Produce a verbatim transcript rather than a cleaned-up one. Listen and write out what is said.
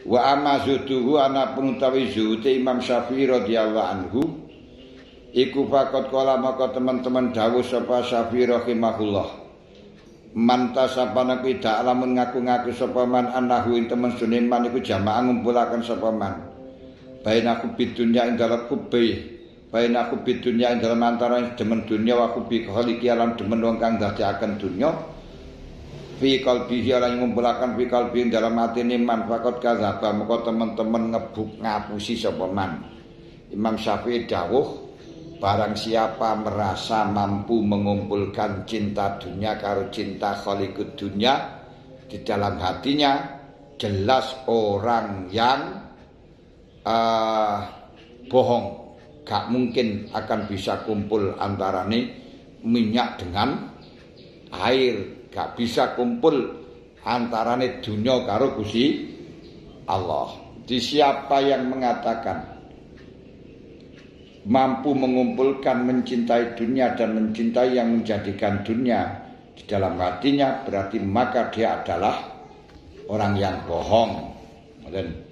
Wa amma zuhduhu ana penutawi zuhud Imam Syafi'i radhiyallahu anhu iku fakot kala maka teman-teman dawuh sapa Syafi'i rahimahullah man tasabana kuwi dak lamun ngaku-ngaku sapa man anahu ing temen sunne man iku jamaah ngumpulaken sapa man bainaku bidunya ing dalem kubi bainaku bidunya ing dalem antara demen dunya wa kubi khaliqi alam demen wong kang dadekaken dunya fi qalbihi lan ngumpulaken fi qalbi dalam atine man fakot kadzaba moko teman-teman ngebuk ngapusi sapa man. Imam Syafi'i dawuh barang siapa merasa mampu mengumpulkan cinta dunia karo cinta khaliqud dunya di dalam hatinya, jelas orang yang uh, bohong, gak mungkin akan bisa kumpul antarane minyak dengan air. Gak bisa kumpul antarane dunia karo Gusti Allah. Di siapa yang mengatakan mampu mengumpulkan mencintai dunia dan mencintai yang menjadikan dunia di dalam hatinya, berarti maka dia adalah orang yang bohong.